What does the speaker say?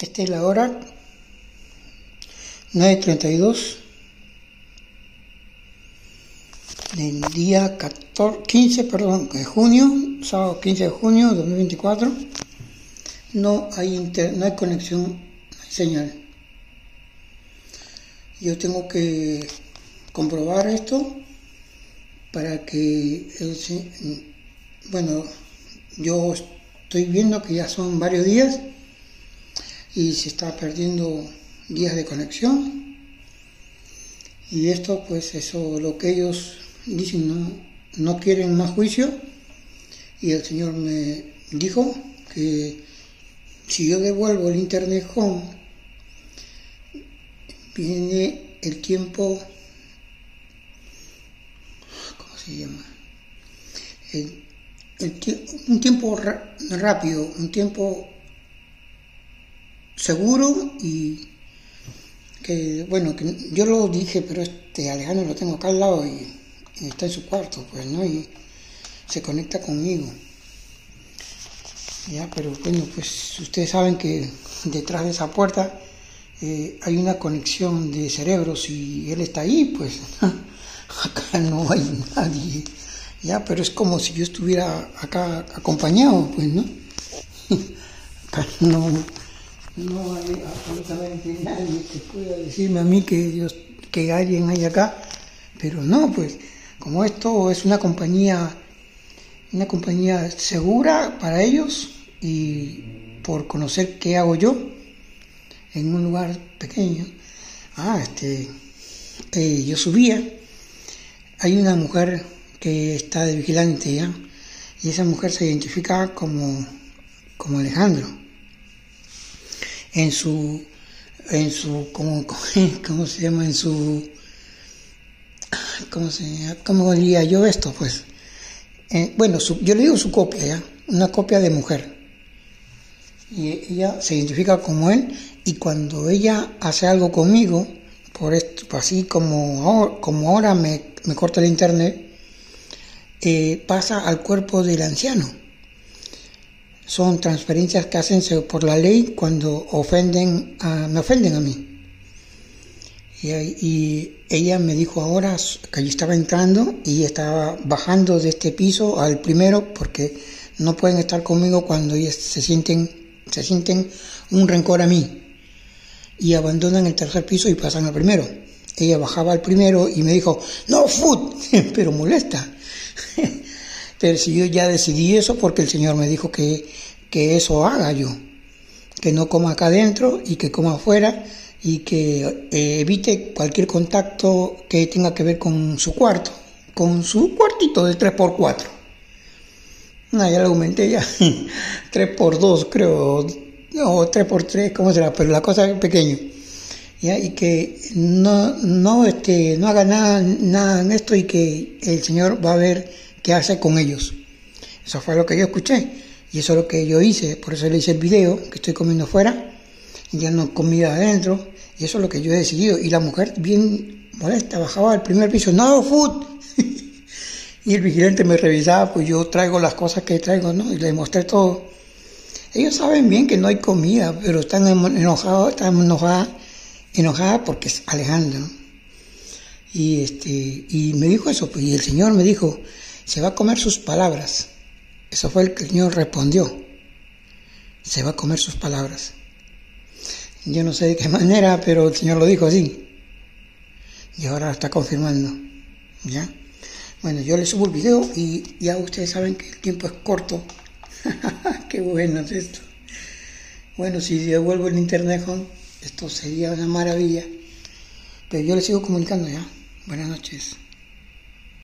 Esta es la hora 9:32 del día 15 de junio, sábado 15 de junio de 2024. No hay conexión, no hay señal. Yo tengo que comprobar esto para que yo estoy viendo que ya son varios días y se está perdiendo días de conexión, y esto pues eso lo que ellos dicen, no quieren más juicio, y el Señor me dijo que si yo devuelvo el Internet Home viene el tiempo, ¿cómo se llama? Un tiempo rápido, un tiempo seguro, y que yo lo dije, pero Alejandro lo tengo acá al lado y está en su cuarto, pues, ¿no? Y se conecta conmigo. Ya, pero pues ustedes saben que detrás de esa puerta hay una conexión de cerebros, y él está ahí, pues acá no hay nadie. Ya, pero es como si yo estuviera acá acompañado, pues, ¿no? Acá no hay absolutamente nadie que pueda decirme a mí que alguien hay acá, pero no, pues, como esto es una compañía segura para ellos, y por conocer qué hago yo en un lugar pequeño, yo subía, hay una mujer que está de vigilante ya, y esa mujer se identifica como Alejandro. ¿Cómo diría yo esto? Pues, yo le digo su copia, ¿ya? Una copia de mujer. Y ella se identifica como él, y cuando ella hace algo conmigo, por esto, así como ahora me corta el internet, pasa al cuerpo del anciano. Son transferencias que hacen por la ley cuando me ofenden a mí. Y ella me dijo ahora que yo estaba entrando y estaba bajando de este piso al primero, porque no pueden estar conmigo cuando ellas se sienten un rencor a mí, y abandonan el tercer piso y pasan al primero. Ella bajaba al primero y me dijo, no food, pero molesta. Pero si yo ya decidí eso, porque el Señor me dijo que eso haga yo, que no coma acá adentro y que coma afuera, y que evite cualquier contacto que tenga que ver con su cuarto, con su cuartito de 3x4. Ya lo aumenté ya, 3x2 creo, o 3x3, ¿cómo será? Pero la cosa es pequeña. ¿Ya? Y que no haga nada en esto, y que el Señor va a ver qué hace con ellos. Eso fue lo que yo escuché, y eso es lo que yo hice. Por eso le hice el video, que estoy comiendo afuera, y ya no comida adentro, y eso es lo que yo he decidido. Y la mujer, bien molesta, bajaba al primer piso, no food. Y el vigilante me revisaba, pues yo traigo las cosas que traigo, ¿no? Y le mostré todo. Ellos saben bien que no hay comida, pero están enojados, enojada porque es Alejandro, ¿no? Y me dijo eso, pues, y el Señor me dijo, se va a comer sus palabras. Eso fue el que el Señor respondió, se va a comer sus palabras. Yo no sé de qué manera, pero el Señor lo dijo así, y ahora lo está confirmando, ¿ya? Bueno, yo les subo el video, y ya ustedes saben que el tiempo es corto. Qué bueno es esto. Bueno, si devuelvo el internet home, esto sería una maravilla. Pero yo les sigo comunicando ya. Buenas noches.